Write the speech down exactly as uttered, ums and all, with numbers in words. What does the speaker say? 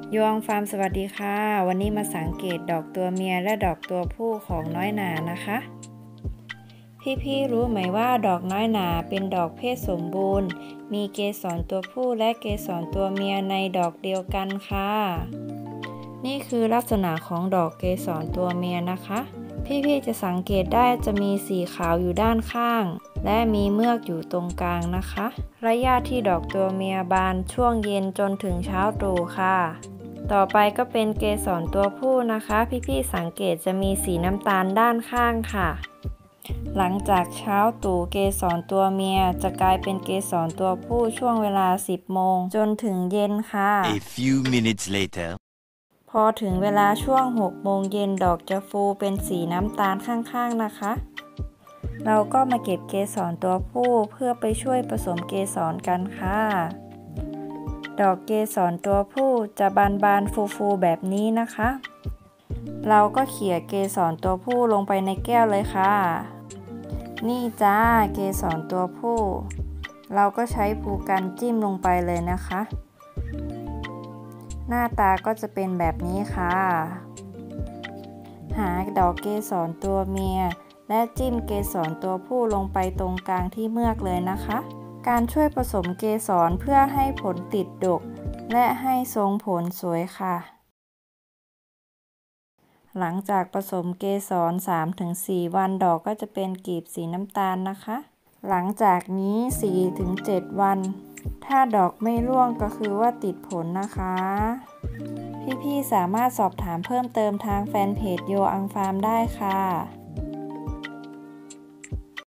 โยองฟาร์มสวัสดีค่ะวันนี้มาสังเกตดอกตัวเมียและดอกตัวผู้ของน้อยหนานะคะพี่ๆรู้ไหมว่าดอกน้อยหนาเป็นดอกเพศสมบูรณ์มีเกสรตัวผู้และเกสรตัวเมียในดอกเดียวกันค่ะนี่คือลักษณะของดอกเกสรตัวเมียนะคะพี่ๆจะสังเกตได้จะมีสีขาวอยู่ด้านข้างและมีเมือกอยู่ตรงกลางนะคะระยะที่ดอกตัวเมียบานช่วงเย็นจนถึงเช้าตรู่ค่ะต่อไปก็เป็นเกสรตัวผู้นะคะพี่ๆสังเกตจะมีสีน้ำตาลด้านข้างค่ะหลังจากเช้าตรู่เกสรตัวเมียจะกลายเป็นเกสรตัวผู้ช่วงเวลาสิบโมงจนถึงเย็นค่ะ A few minutes later พอถึงเวลาช่วงหกโมงเย็นดอกจะฟูเป็นสีน้ำตาลข้างๆนะคะเราก็มาเก็บเกสรตัวผู้เพื่อไปช่วยผสมเกสรกันค่ะดอกเกสรตัวผู้จะบานๆฟูๆแบบนี้นะคะเราก็เขี่ยเกสรตัวผู้ลงไปในแก้วเลยค่ะนี่จ้าเกสรตัวผู้เราก็ใช้ภูกันจิ้มลงไปเลยนะคะหน้าตาก็จะเป็นแบบนี้ค่ะหาดอกเกสรตัวเมียและจิ้มเกสรตัวผู้ลงไปตรงกลางที่เมือกเลยนะคะการช่วยผสมเกสรเพื่อให้ผลติดดกและให้ทรงผลสวยค่ะหลังจากผสมเกสร สามถึงสี่ วันดอกก็จะเป็นกลีบสีน้ำตาลนะคะหลังจากนี้ สี่ถึงเจ็ด วันถ้าดอกไม่ร่วงก็คือว่าติดผลนะคะพี่ๆสามารถสอบถามเพิ่มเติมทางแฟนเพจโยอังฟาร์มได้ค่ะ